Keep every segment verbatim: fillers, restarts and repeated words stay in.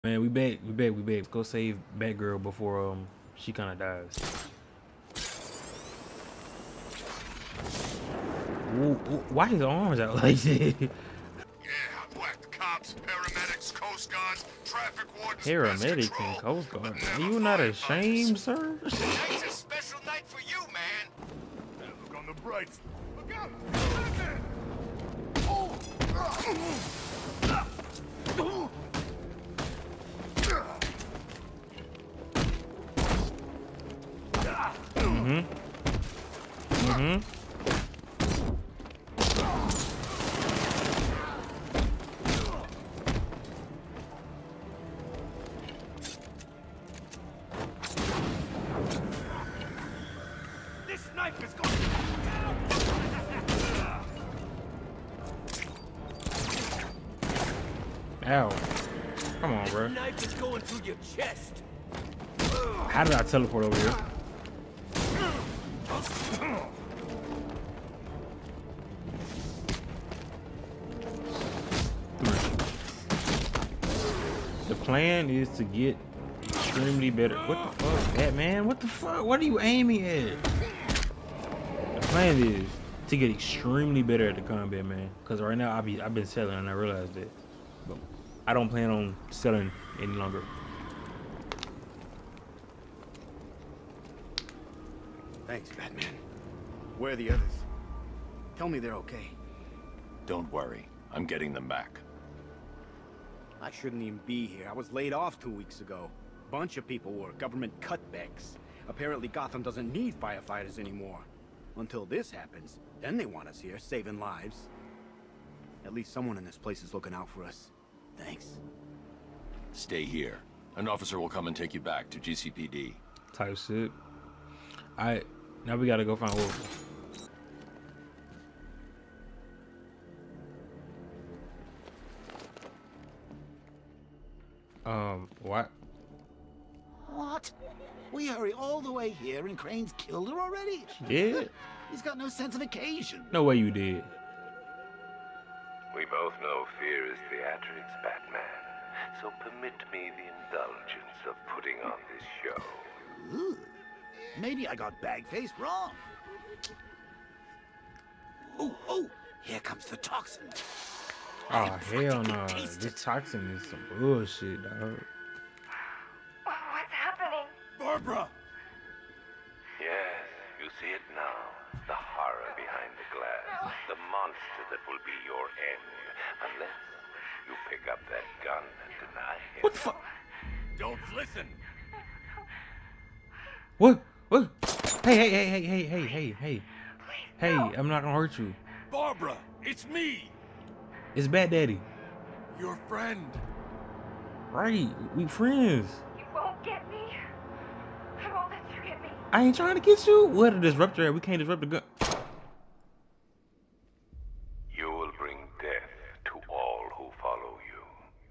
Man, we back, we back, we back. Let's go save Batgirl before um she kind of dies. Ooh, ooh, why his arms out like that? Yeah, whacked cops, paramedics, coast guards, traffic wardens, pest Paramedics and control, Coast Guard. but Are never you not firefighters. ashamed, sir? Tonight's a special night for you, man. Hey, look on the bright. Look out! Mm-hmm. Mm-hmm. This knife is going. Ow. Come on, bro. Knife is going through your chest. How did I teleport over here? The plan is to get extremely better. What the fuck, Batman? What the fuck? What are you aiming at? The plan is to get extremely better at the combat, man. Cause right now I be I've been selling and I realized that, but I don't plan on selling any longer. Thanks, Batman. Where are the others? Tell me they're okay. Don't worry, I'm getting them back. I shouldn't even be here. I was laid off two weeks ago. Bunch of people were government cutbacks. Apparently Gotham doesn't need firefighters anymore. Until this happens, then they want us here, saving lives. At least someone in this place is looking out for us. Thanks. Stay here. An officer will come and take you back to G C P D. Type shit. Alright, now we gotta go find Wolf. Um, what? What? We hurry all the way here and Crane's killed her already? Yeah? He's got no sense of occasion. No way you did. We both know fear is theatrics, Batman. So permit me the indulgence of putting on this show. Ooh. Maybe I got bag-faced wrong. Oh, oh! Here comes the toxin. Oh, hell no. This toxin is some bullshit, dog. Oh, what's happening? Barbara! Yes, you see it now. The horror behind the glass. The monster that will be your end. Unless you pick up that gun and deny him. What the fuck? Don't listen! What? What? Hey, hey, hey, hey, hey, hey, hey, hey. Hey, I'm not gonna hurt you. Barbara, it's me! It's Bat Daddy. Your friend. Right, we friends. You won't get me. I won't let you get me. I ain't trying to get you. What a disruptor at? We can't disrupt the gun. You will bring death to all who follow you.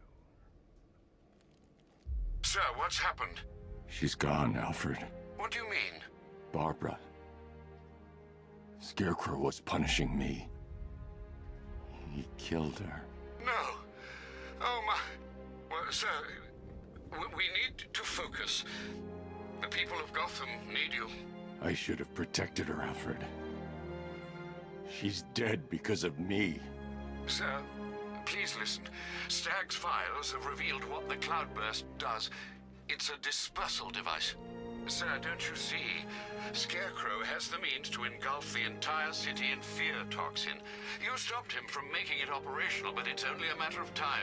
Sir, what's happened? She's gone, Alfred. What do you mean? Barbara. Scarecrow was punishing me. He killed her. No. Oh, my... Well, sir, we need to focus. The people of Gotham need you. I should have protected her, Alfred. She's dead because of me. Sir, please listen. Stagg's files have revealed what the Cloudburst does. It's a dispersal device. Sir, don't you see? Scarecrow has the means to engulf the entire city in fear toxin. You stopped him from making it operational, but it's only a matter of time.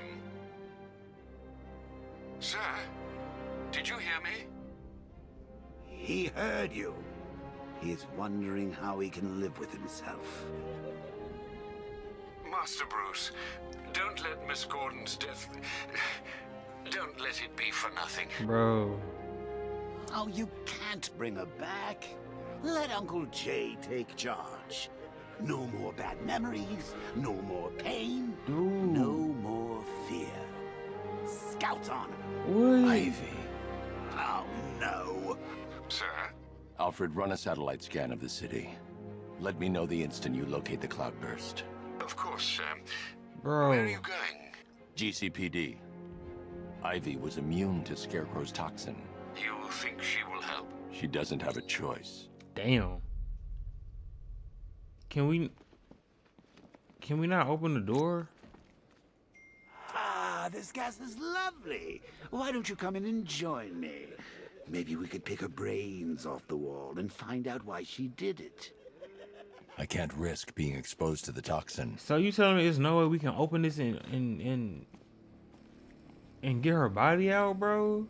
Sir, did you hear me? He heard you. He's wondering how he can live with himself. Master Bruce, don't let Miss Gordon's death... Don't let it be for nothing. Bro. Oh, you can't bring her back. Let Uncle Jay take charge. No more bad memories, no more pain, Dude. no more fear. Scout on her. What? Ivy. Oh, no. Sir? Alfred, run a satellite scan of the city. Let me know the instant you locate the Cloudburst. Of course, sir. Bro. Where are you going? G C P D. Ivy was immune to Scarecrow's toxin. You think she will help? She doesn't have a choice. Damn. Can we... Can we not open the door? Ah, this gas is lovely. Why don't you come in and join me? Maybe we could pick her brains off the wall and find out why she did it. I can't risk being exposed to the toxin. So you telling me there's no way we can open this and and and, and get her body out, bro?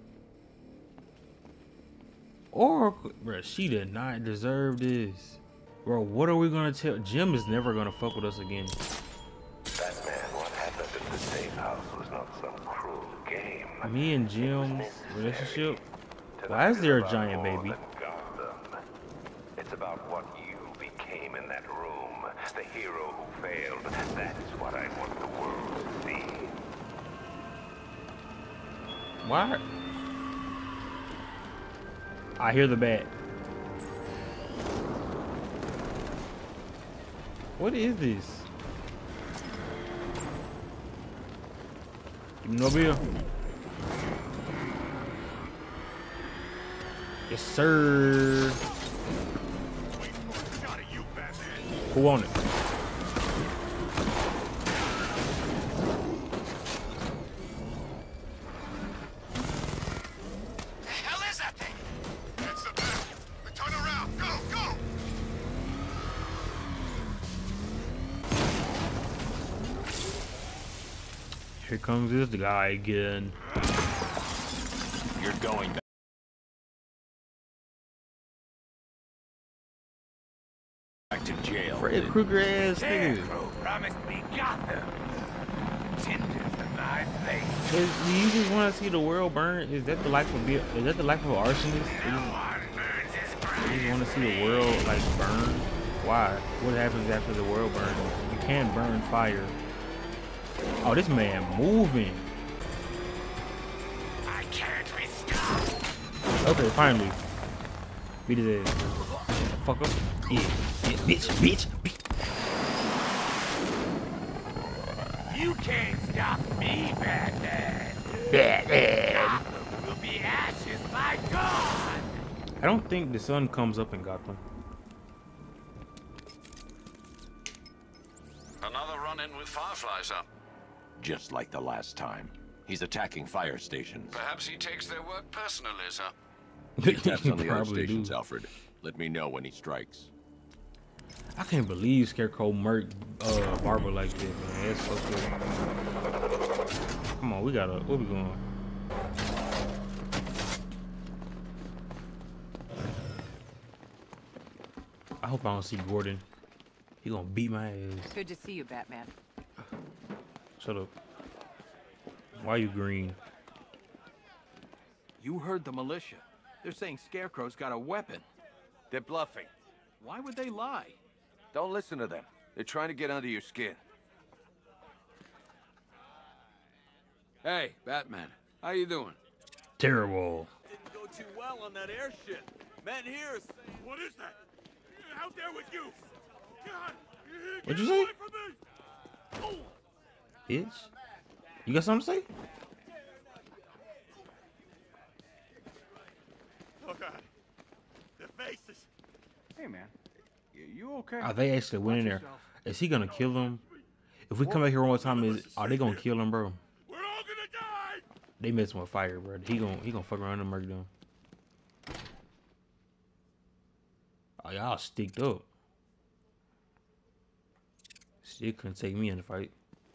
Or, bro, she did not deserve this. Bro, what are we gonna tell? Jim is never gonna fuck with us again. Batman, what happened at the safe house was not some cruel game. Me and Jim's relationship? Why is there a giant baby? It's about what you became in that room. The hero who failed. That's what I want the world to see. Why? I hear the bat. What is this? Give me no bill. Yes, sir. Who want it? The hell is that thing? It's the back. We turn around. Go, go! Here comes this guy again. You're going back. Back to jail. Freddy Krueger ass nigga. Scarecrow promised me Gotham. Tinder for my face. Is, do you just want to see the world burn? Is that the life of be- is that the life of an arsonist? You just, One burns his you just want to see the world like burn? Why? What happens after the world burns? You can't burn fire. Oh, this man moving. I can't be stopped. Okay, finally. Beat his ass. Fuck up. Yeah, yeah, bitch, bitch, bitch. You can't stop me, Batman. Batman. Gotham will be ashes by dawn. I don't think the sun comes up in Gotham. Another run-in with Fireflies up. Just like the last time. He's attacking fire stations. Perhaps he takes their work personally, sir. He taps on the other Probably stations, do. Alfred. Let me know when he strikes. I can't believe Scarecrow murked uh, Barbara like that, man. That's so cool. Come on, we gotta. Where we going? I hope I don't see Gordon. He gonna beat my ass. Good to see you, Batman. Shut up. Why are you green? You heard the militia. They're saying Scarecrow's got a weapon. They're bluffing. Why would they lie? Don't listen to them. They're trying to get under your skin. Hey, Batman. How you doing? Terrible. Didn't go too well on that airship. Men here are saying... What is that? Out there with you! God! What'd you say? Bitch. You got something to say? Oh, God. The faces. Hey, man. You okay? Are they actually winning there? Is he gonna kill them? If we come back here one more time, is are they gonna kill him, bro? We're all gonna die! They messing with fire, bro. He gonna he gonna fuck around and murder them. Oh, y'all sticked up. Still couldn't take me in the fight.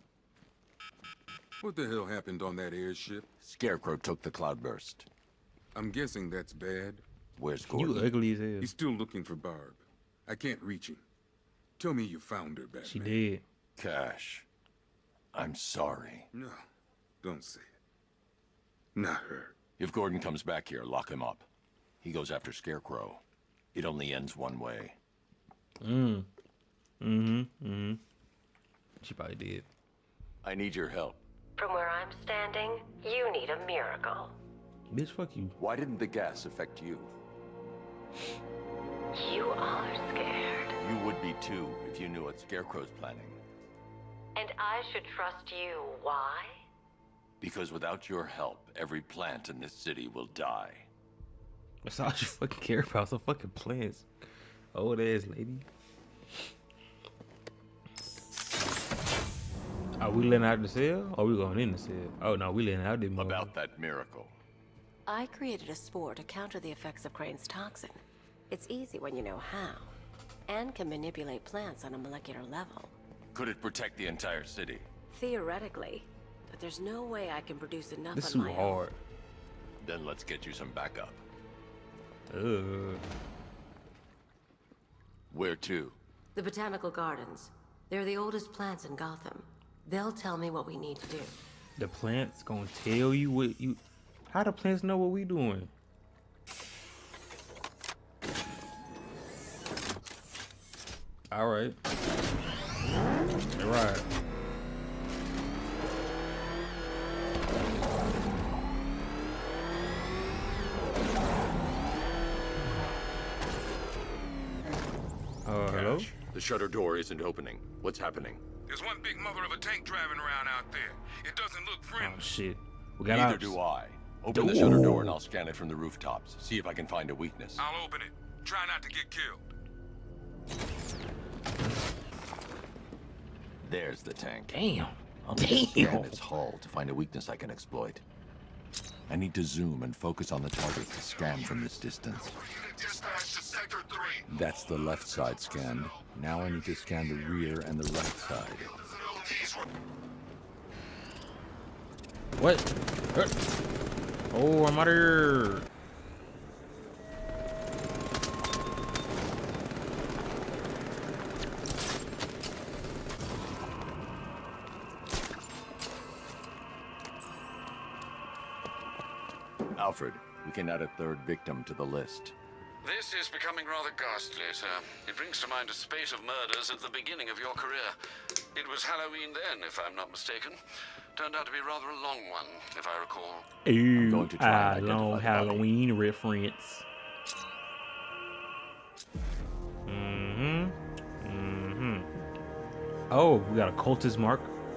What the hell happened on that airship? Scarecrow took the cloudburst. I'm guessing that's bad. Where's Gordon? You ugly as hell. He's still looking for Barb. I can't reach him. Tell me you found her, Batman. She did. Cash. I'm sorry. No, don't say it. Not her. If Gordon comes back here, lock him up. He goes after Scarecrow. It only ends one way. Mm. Mm-hmm. Mm-hmm. She probably did. I need your help. From where I'm standing, you need a miracle. Bitch, fuck you. Why didn't the gas affect you? You are scared. You would be too if you knew what Scarecrow's planning. And I should trust you. Why? Because without your help, every plant in this city will die. That's all you fucking care about, some fucking plants. Old ass lady. Are we letting out the cell? Or are we going in the cell? Oh no, we letting out the mother. About that miracle. I created a spore to counter the effects of Crane's toxin. It's easy when you know how, and can manipulate plants on a molecular level. Could it protect the entire city? Theoretically, but there's no way I can produce enough This is on my hard. own. Then let's get you some backup. Ugh. Where to? The Botanical Gardens. They're the oldest plants in Gotham. They'll tell me what we need to do. The plants gonna tell you what you... How the plants know what we doing? All right. All right. Uh, hello? The shutter door isn't opening. What's happening? There's one big mother of a tank driving around out there. It doesn't look friendly. Oh shit. We got Neither ops. do I. Open the shutter door and I'll scan it from the rooftops. See if I can find a weakness. I'll open it. Try not to get killed. There's the tank. Damn. I'll need to scan its hull to find a weakness I can exploit. I need to zoom and focus on the target to scan from this distance. That's the left side scanned. Now I need to scan the rear and the right side. What? What? Oh, I'm out of here. Alfred, we can add a third victim to the list. This is becoming rather ghastly, sir. It brings to mind a spate of murders at the beginning of your career. It was Halloween then, if I'm not mistaken. Turned out to be rather a long one, if I recall. Ooh, going to try ah, and long identify the body. Halloween reference. Mm-hmm. Mm-hmm. Oh, we got a cultist mark.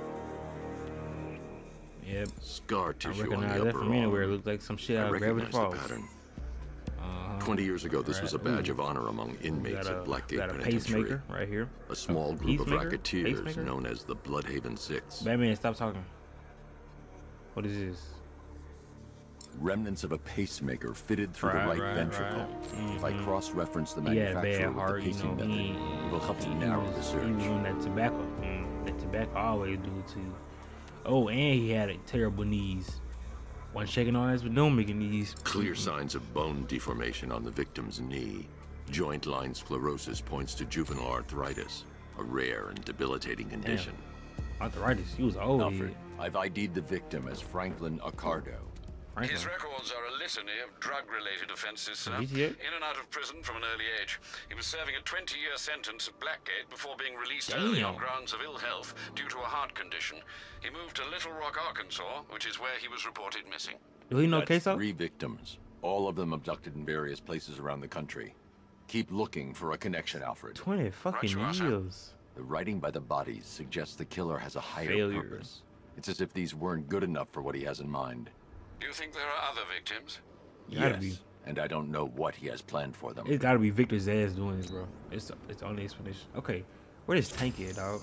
Yep. Scar I tissue on recognize the that upper from arm. anywhere. It looks like some shit I out of Gravity recognize the Falls. pattern. Uh-huh. Twenty years ago, this Right. was a badge Ooh. of honor among inmates Got a, at Blackgate got a Penitentiary. pacemaker right here. A small A group of peacemaker? racketeers Pacemaker? known as the Bloodhaven Six. Batman, stop talking. What is this? Remnants of a pacemaker fitted through Right, the right, right, ventricle. right. If I Mhm. cross-reference the He had a manufacturer bad with heart, the you pacing know. method, He, it will help to he narrow was, the He search. was doing that tobacco. Mm, that tobacco always do it to you. Oh, and he had a terrible knees. One shaking on his but no making knees. Clear signs of bone deformation on the victim's knee. Joint line sclerosis points to juvenile arthritis, a rare and debilitating condition. Arthritis. He was old. Alfred, I've I D'd the victim as Franklin Accardo. Franklin. His records are a litany of drug-related offenses, sir. Did he? In and out of prison from an early age. He was serving a twenty-year sentence at Blackgate before being released Damn. early on grounds of ill health due to a heart condition. He moved to Little Rock, Arkansas, which is where he was reported missing. Do he know That's Queso? three victims, all of them abducted in various places around the country. Keep looking for a connection, Alfred. Twenty fucking you are, sir. years. The writing by the bodies suggests the killer has a higher Failure. purpose. It's as if these weren't good enough for what he has in mind. Do you think there are other victims? Gotta Yes, be. and I don't know what he has planned for them. It gotta be Victor's ass doing this, bro. It's it's the only explanation. Okay, where this tank at, dog?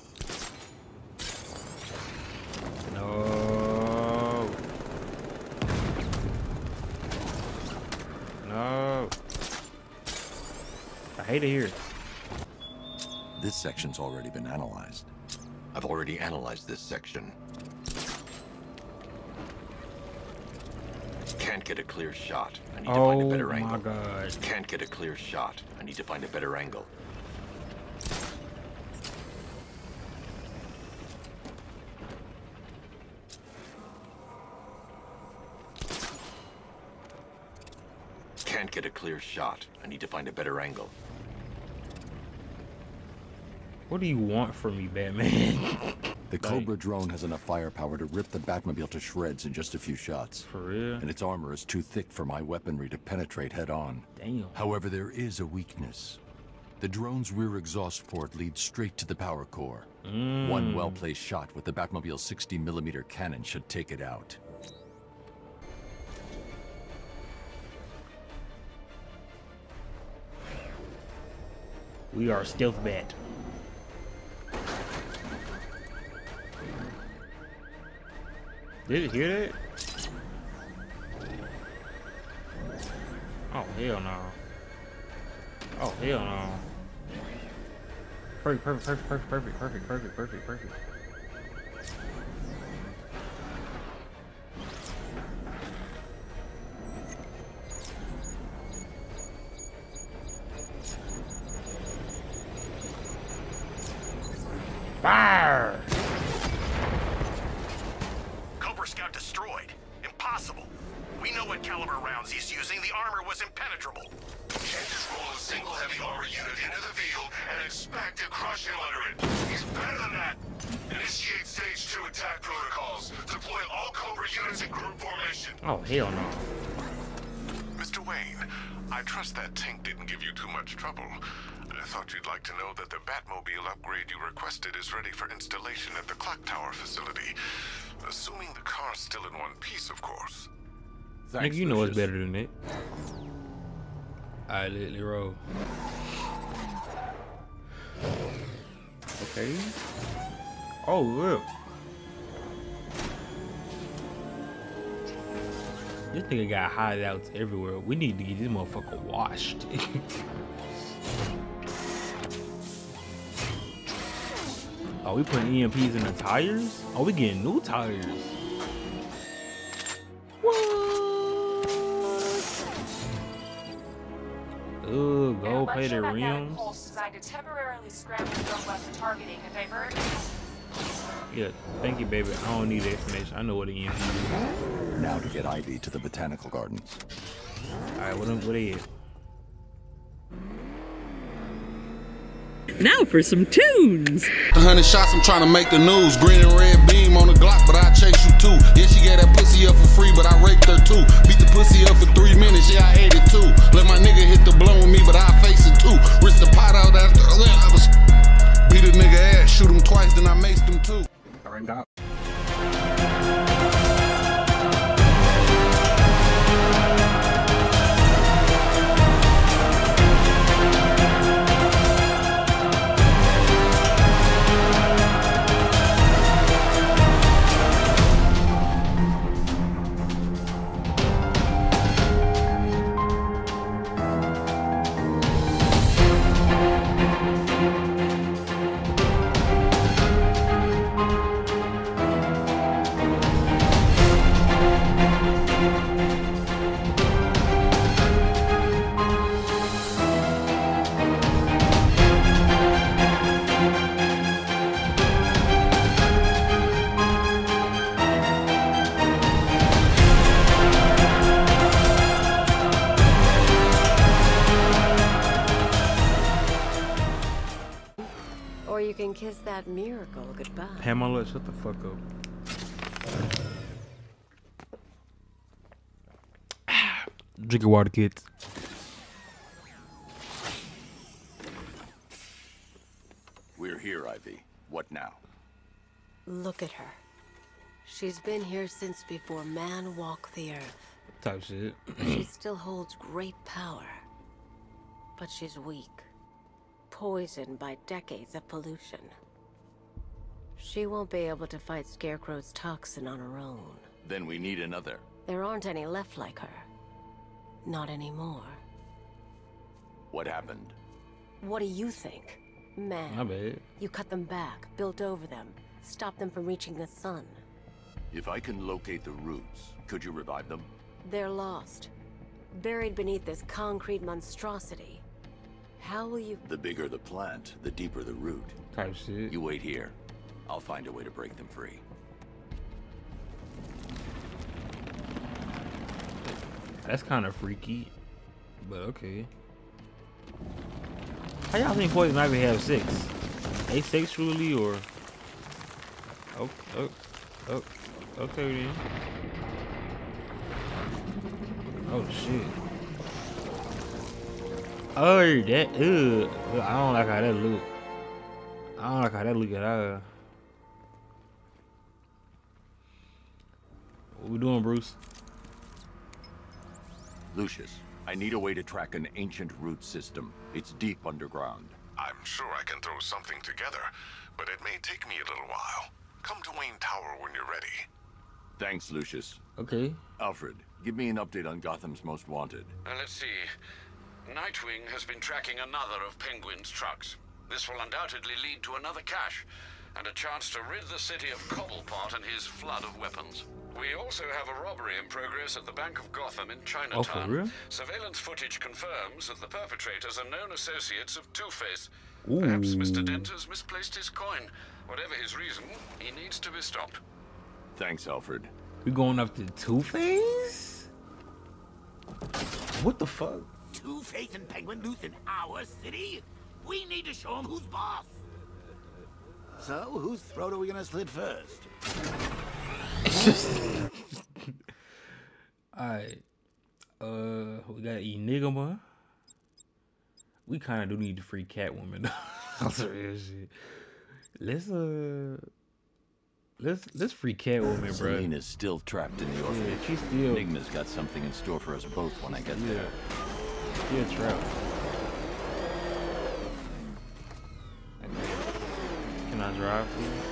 No. No. I hate it here. This section's already been analyzed. I've already analyzed this section. Can't get a clear shot. I need to find a Oh better my angle. god. Can't get a clear shot. I need to find a better angle. Can't get a clear shot. I need to find a better angle. What do you want from me, Batman? The Cobra drone has enough firepower to rip the Batmobile to shreds in just a few shots. For real? And its armor is too thick for my weaponry to penetrate head-on. Damn. However, there is a weakness. The drone's rear exhaust port leads straight to the power core. Mm. One well-placed shot with the Batmobile's sixty millimeter cannon should take it out. We are stealth bat. Did it hear that? Oh hell no. Oh hell no. Perfect, perfect, perfect, perfect, perfect, perfect, perfect, perfect, perfect. Fire! Cobra Scout destroyed. Impossible. We know what caliber rounds he's using. The armor was impenetrable. Can't just roll a single heavy armor unit into the field and expect to crush him under it. He's better than that. Initiate stage two attack protocols. Deploy all Cobra units in group formation. Oh hell no. Mister Wayne, I trust that tank didn't give you too much trouble. I thought you'd like to know that the Batmobile upgrade you requested is ready for installation at the Clock Tower facility. Assuming the car's still in one piece, of course. Thanks, Nigga, you know Lucius. It's better than it. Alright, let it roll. Okay. Oh, look. This nigga got hideouts everywhere. We need to get this motherfucker washed. Oh, we putting E M Ps in the tires? Oh, we getting new tires. What? Ooh, go play the rims. Designed to temporarily scramble drone weapon targeting and divert. Yeah, thank you, baby. I don't need the explanation. I know what an E M P is. Now to get Ivy to the Botanical Gardens. Alright, what, what is it? Now for some tunes. A hundred shots, I'm trying to make the news. Green and red beam on the Glock, but I chase you too. Yeah, she gave that pussy up for free, but I raped her too. Beat the pussy up for three minutes, yeah, I ate it too. Let my nigga hit the blunt with me, but I face it too. Risk the pot out after I was. Beat a nigga ass, shoot him twice, then I maced him too. All right, Doc. You can kiss that miracle goodbye. Pamela, shut the fuck up. Drink your water, kids. We're here, Ivy. What now? Look at her. She's been here since before man walked the earth. Type shit. She still holds great power. But she's weak. Poisoned by decades of pollution. She won't be able to fight Scarecrow's toxin on her own. Then we need another. There aren't any left like her. Not anymore. What happened? What do you think? Man, My bad. You cut them back, built over them, stopped them from reaching the sun. If I can locate the roots, could you revive them? They're lost. Buried beneath this concrete monstrosity. How will you... The bigger the plant, the deeper the root. Type shit. You wait here. I'll find a way to break them free. That's kind of freaky, but okay. How y'all think Poison Ivy have sex? Asexually or? Oh, oh, oh, okay then. Oh shit. Oh, that, ugh. I don't like how that look. I don't like how that look at all. What we doing, Bruce? Lucius, I need a way to track an ancient root system. It's deep underground. I Sure, I can throw something together, but it may take me a little while. Come to Wayne Tower when you're ready. Thanks, Lucius. Okay. Alfred, give me an update on Gotham's Most Wanted. Uh, let's see. Nightwing has been tracking another of Penguin's trucks. This will undoubtedly lead to another cache, and a chance to rid the city of Cobblepot and his flood of weapons. We also have a robbery in progress at the Bank of Gotham in Chinatown. Oh, for real? Surveillance footage confirms that the perpetrators are known associates of Two-Face. Ooh. Perhaps Mister Dent has misplaced his coin. Whatever his reason, he needs to be stopped. Thanks, Alfred. We going up to Two-Face? What the fuck? Two-Face and Penguin loose in our city? We need to show them who's boss. So, whose throat are we gonna slit first? Alright. Uh, we got Enigma. We kind of do need to free Catwoman. That's real shit. Let's uh, let's let's free Catwoman, bro. Selena's still trapped in the orphanage. Yeah, she's still. Enigma's got something in store for us both when I get Yeah. there. Still trapped. Can I drive, please?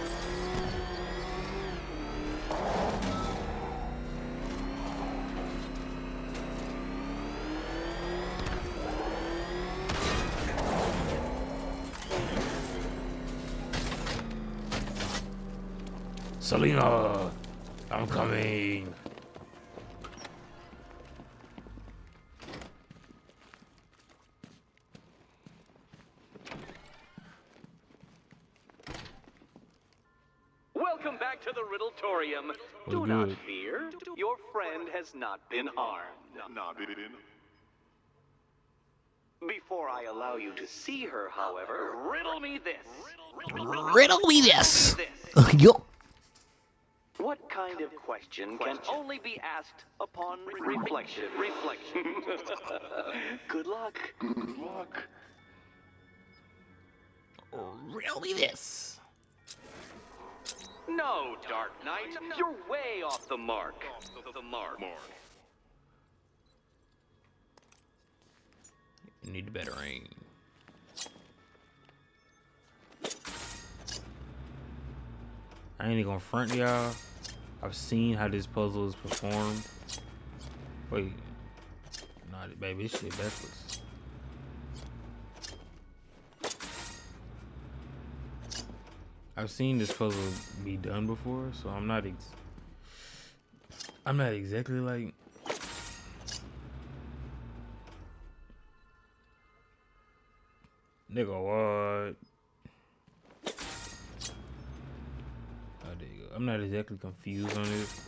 Selena, I'm coming. Welcome back to the Riddletorium. Do Oh, not good. fear. Your friend has not been harmed. Not in. Before I allow you to see her, however, riddle me this. Riddle me this. this. Yup. What kind of question can only be asked upon re- reflection? Reflection. Good luck. Good luck. Riddle me this. No, Dark Knight, you're way off the mark. The mark. You need a better aim. I ain't even gonna front y'all. I've seen how this puzzle is performed. Wait. Nah, baby, this shit backwards. I've seen this puzzle be done before, so I'm not ex I'm not exactly like nigga what? Oh, there you go. I'm not exactly confused on this,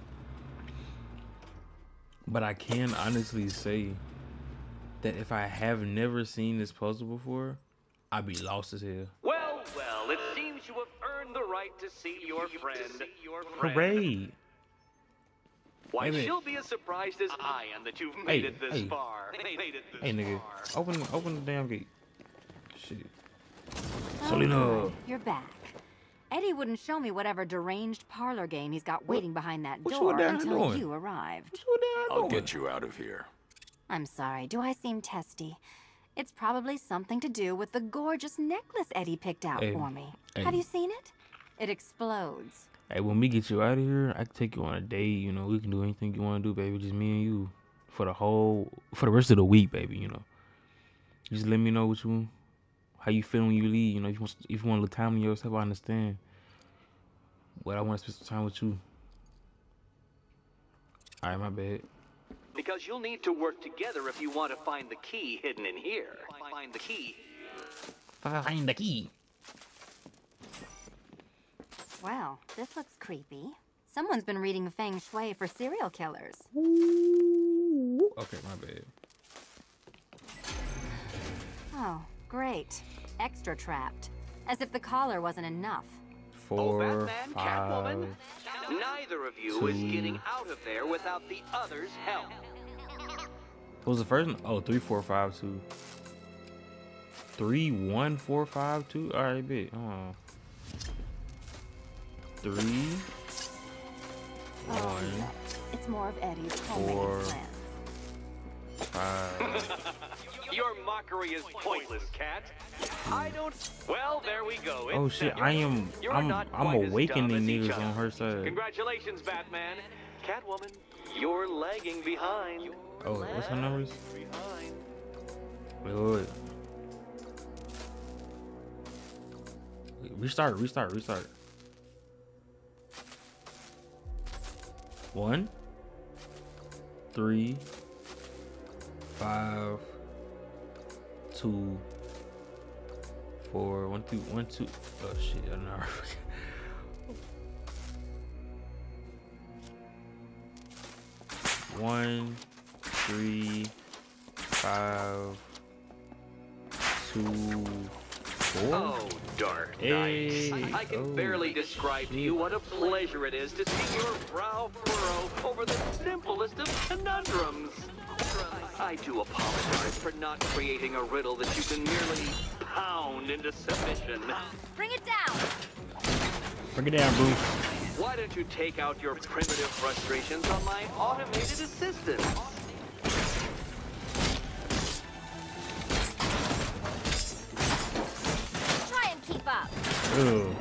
but I can honestly say that if I have never seen this puzzle before, I'd be lost as hell. Well, well, it seems you have earned the right to see your friend. Your friend. Hooray! Why, Hey, she'll be as surprised as I am that you've made Hey, it this hey. far. Made it this Hey, nigga, far. open, open the damn gate. Shit. Oh, Selena. good. You're back. Eddie wouldn't show me whatever deranged parlor game he's got waiting behind that what you door down until doing? you arrived. I'll get you out of here. I'm sorry, do I seem testy? It's probably something to do with the gorgeous necklace Eddie picked out Hey, for me. hey. Have you seen it? It explodes. Hey, when we get you out of here, I can take you on a date. You know, we can do anything you want to do, baby. Just me and you for the whole, for the rest of the week, baby. You know, just let me know what you, how you feel when you leave. You know, if you want, if you want a little time to yourself, I understand. But I want to spend some time with you. All right, my bad. Because you'll need to work together if you want to find the key hidden in here. Find the key. Find the key. Well, this looks creepy. Someone's been reading Feng Shui for serial killers. Okay, my bad. Oh, great. Extra trapped. As if the collar wasn't enough. Four, oh, Batman, five, Catwoman, neither of you two. is getting out of there without the other's help. What was the first one? Oh, three, four, five, two. Three, one, four, five, two. All right, bet. Oh. Three, Oh, one, it's more of Eddie's homemade four, friends. five. You're mocking mockery is pointless, Cat. I don't... Well, there we go. Oh It's shit, settled. I am You're I'm not I'm quite as awakening dumb as each niggas other. on her side. Congratulations, Batman. Catwoman, you're lagging behind. Oh, what's her numbers? Behind. Wait, wait, wait. Wait, Restart, restart, restart. One, three, five, two, four, one, two, one, two. Oh shit, I don't know. One, three, five, two, four. Oh, Dark Knight. Hey. I, I can Oh, barely describe to you what a pleasure it is to see your brow furrow over the simplest of conundrums. I do apologize for not creating a riddle that you can merely pound into submission. Bring it down! Bring it down, Bruce. Why don't you take out your primitive frustrations on my automated assistant? Try and keep up. Ugh.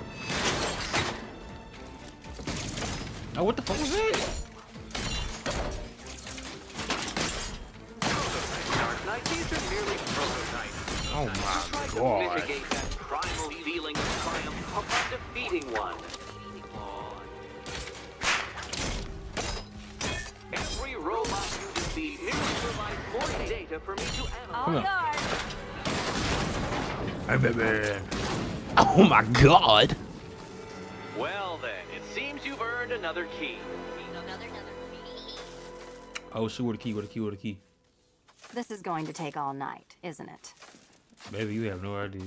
Oh, what the fuck was that? Dark Knight, these are merely prototypes. Oh my Try to god. mitigate that primal feeling of triumph upon defeating one. Every robot you defeat merely provides more data for me to analyze. Come on. Guard. Hey, baby. Oh my god. Well then, it seems you've earned another key. Oh shit, with a key, with a key, with a key. This is going to take all night, isn't it? Baby, you have no idea.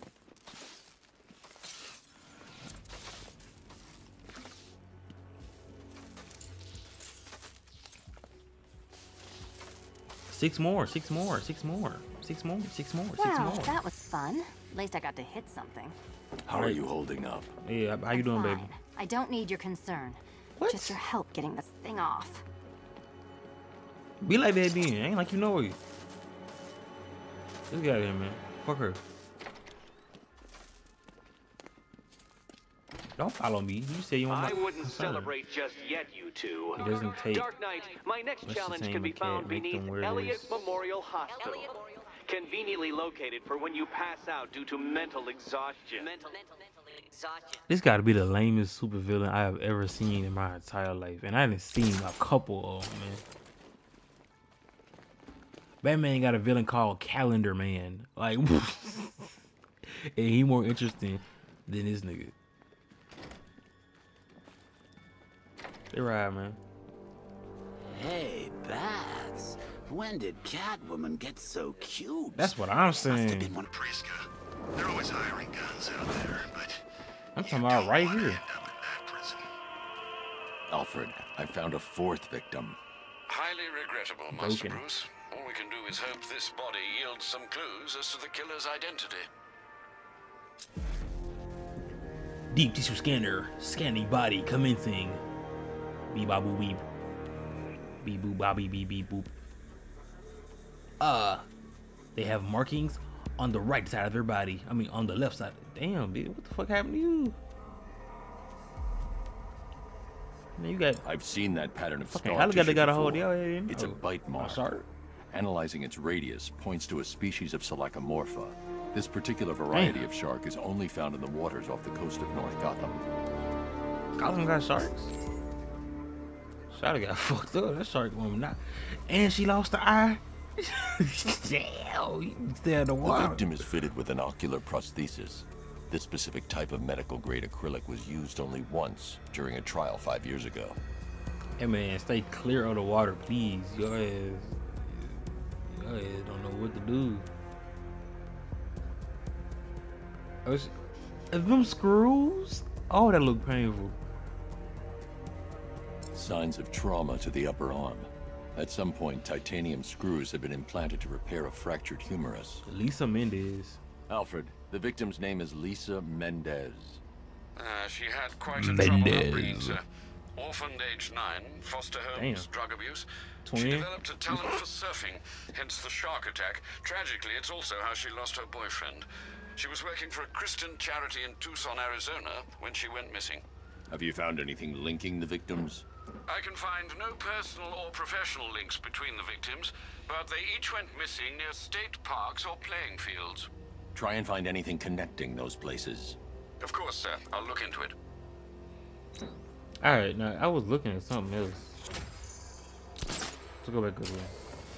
Six more, six more, six more, six more, six more, six Wow, more. that was fun. At least I got to hit something. How are you holding up? Yeah, how you doing, Fine. baby? I don't need your concern. What? Just your help getting this thing off. Be like that then. Ain't like you know it. Let's get out of here, man. Fuck her. Don't follow me. You say you want my I wouldn't concern. celebrate just yet, you two. It doesn't take Dark Knight, my next Let's just challenge name can be a cat, found make beneath them wear Elliott this. Memorial Hospital. Conveniently located for when you pass out due to mental exhaustion. Mental, mental, mental exhaustion. This got to be the lamest supervillain I have ever seen in my entire life, and I done seen a couple of them, man. Batman got a villain called Calendar Man, like, and he more interesting than this nigga. They ride, man. Hey, Bats. When did Catwoman get so cute? That's what I'm saying. Priska, they're always hiring guns out there, but I'm talking about right here. Alfred, I found a fourth victim. Highly regrettable, Master Broken. Bruce. All we can do is hope this body yields some clues as to the killer's identity. Deep tissue scanner, scanning body, commencing. Beep bop beep. Beep boop bobby beep beep boop. Uh, they have markings on the right side of their body. I mean, on the left side. Damn, dude, what the fuck happened to you? Man, you got. I've seen that pattern of Okay, scar I got tissue they got a before. hold of y'all. Yeah, It's a bite mark. sorry. Analyzing its radius points to a species of Selachomorpha. This particular variety of shark is only found in the waters off the coast of North Gotham. Gotham got sharks. Shawty got fucked up. That shark woman not, and she lost the eye. Damn, you stay in the The water. victim is fitted with an ocular prosthesis. This specific type of medical-grade acrylic was used only once during a trial five years ago. Hey man, stay clear of the water, please. Your ass, your ass don't know what to do. Oh, is them screws? Oh, that look painful. Signs of trauma to the upper arm. At some point, titanium screws have been implanted to repair a fractured humerus. Lisa Mendez. Alfred, the victim's name is Lisa Mendez. Uh, she had quite a troubled upbringing, Mendez. sir. Orphaned age nine, foster homes, Damn. drug abuse. Twin. She developed a talent for surfing, hence the shark attack. Tragically, it's also how she lost her boyfriend. She was working for a Christian charity in Tucson, Arizona, when she went missing. Have you found anything linking the victims? I can find no personal or professional links between the victims, but they each went missing near state parks or playing fields. Try and find anything connecting those places. Of course, sir. I'll look into it. Alright, now I was looking at something else. Let's go back over here.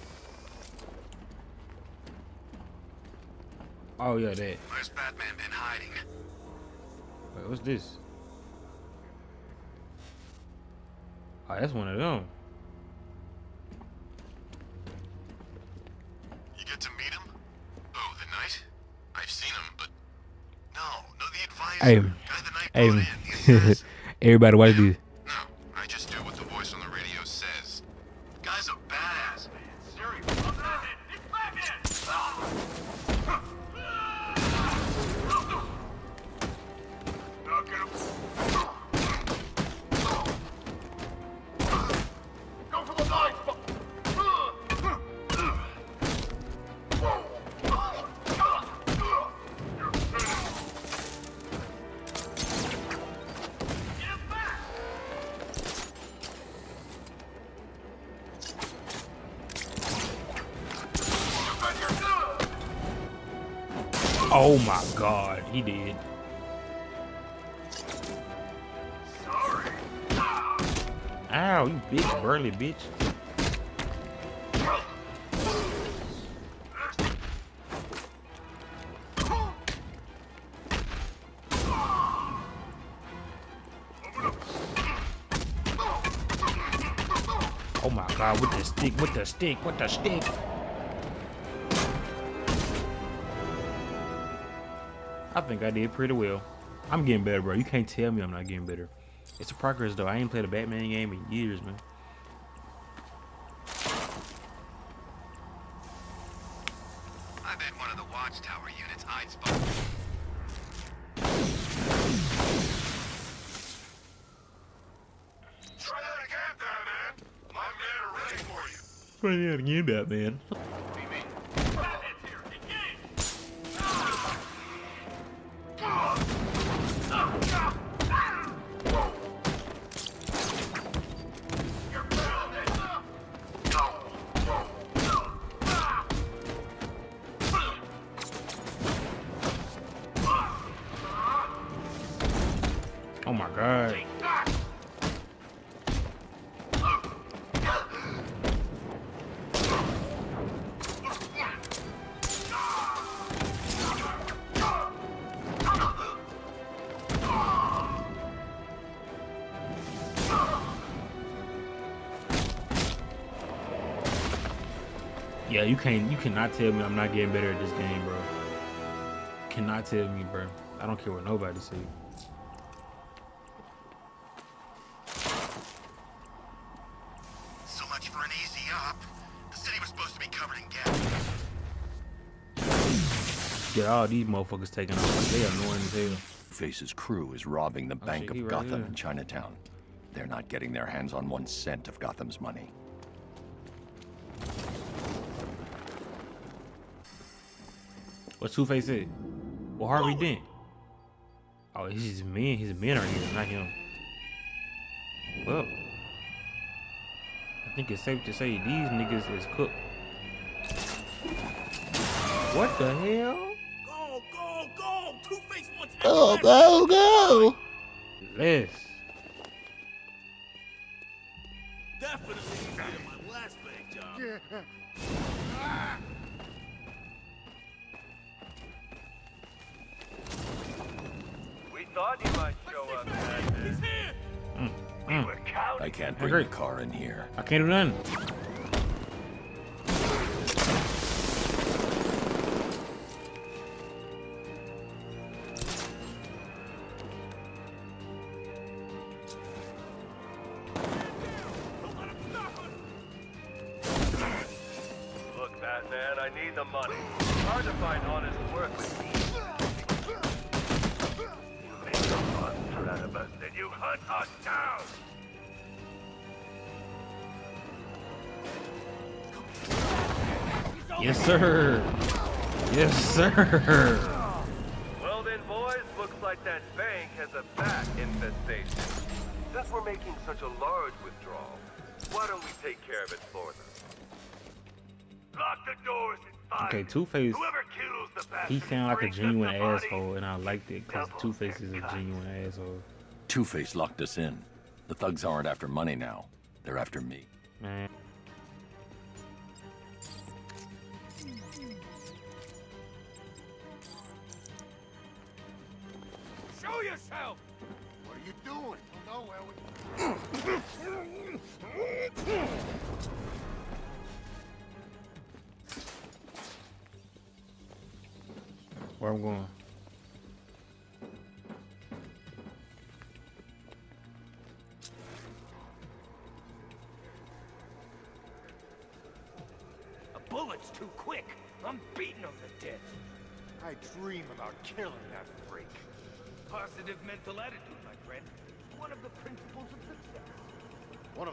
Oh yeah, that. Where's Batman been hiding? Wait, what's this? Oh, that's one of them. You get to meet him? Oh, the Knight? I've seen him, but no, no, the advisor. Hey, Guy the Knight brought in, the hey, assassin. everybody watch this. No, I just do what the voice on the radio says. The guy's a badass, man. Serious. It's Batman! Now get him. Go for the knife! Oh my god, he did. Sorry. Ow, you big burly bitch. Oh my god, with the stick, with the stick, with the stick. I think I did pretty well. I'm getting better, bro. You can't tell me I'm not getting better. It's a progress, though. I ain't played a Batman game in years, man. I bet one of the watchtower units eyed spot. Try that again, Batman. My men are ready for you. Try that again, Batman. Oh my god. Yeah, you can't, you cannot tell me I'm not getting better at this game, bro. Cannot tell me, bro. I don't care what nobody says. So much for an easy up. The city was supposed to be covered in gas. Get all these motherfuckers taken off. They annoying as hell. Face's crew is robbing the Oh, Bank shit, of he right Gotham here. in Chinatown. They're not getting their hands on one cent of Gotham's money. What Two-Face said? Well, Harvey Dent. Oh, he's his men. His men are here, not him. Well, I think it's safe to say these niggas is cooked. What the hell? Go, go, go! Two-Face wants Go, go, go! Yes. Definitely easier than my last bank job. Yeah. We thought you might show up, Batman. He's here! Mm, We mm. were counting. I can't Hey, bring the great. car in here. I can't do nothing. Look, Batman, I need the money. Hard to find honest work with me. You make a monster out of us, then you hunt us down. Yes, sir. Yes, sir. Well then, boys, looks like that bank has a bat infestation. Since we're making such a large withdrawal, why don't we take care of it for them? Lock the doors and find Okay, Two-Face, whoever kills the bastard. he sound like a brings us genuine the body. asshole, and I liked it because Two-Face is a genuine asshole. Two-Face locked us in. The thugs aren't after money now. They're after me. Man. Show yourself! What are you doing? Oh, well, we... Where I'm going? A bullet's too quick. I'm beating them to death. I dream about killing that freak. Positive mental attitude, my friend. One of the principles of success. One of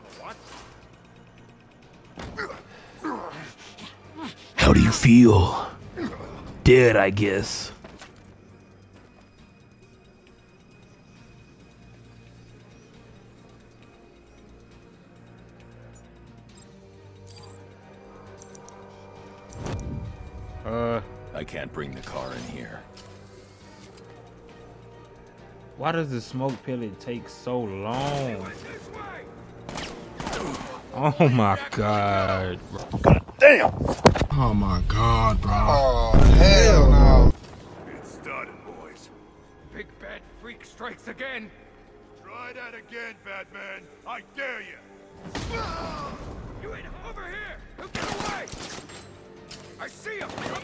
the what? How do you feel? Dead, I guess. Uh, I can't bring the car in here. Why does the smoke pellet take so long? Oh my god. God damn! Oh my god, bro. Oh, hell no. It's started, boys. Big bad freak strikes again. Try that again, Batman. I dare you. You ain't over here. He'll get away. I see him.